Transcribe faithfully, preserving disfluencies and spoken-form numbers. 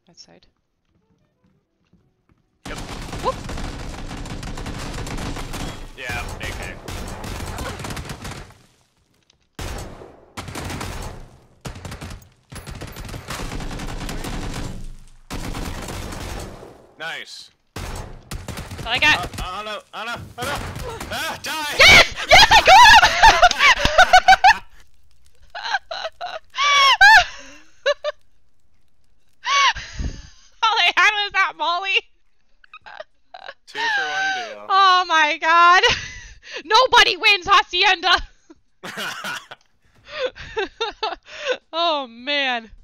That side. Yep. Whoop! Yeah, A K. Nice. That's all I got. Uh, oh no, oh no, oh no! Ah, die! Yes! Yes, I got him! All I had was that molly. Two for one deal. Oh my god. Nobody wins Hacienda. Oh man.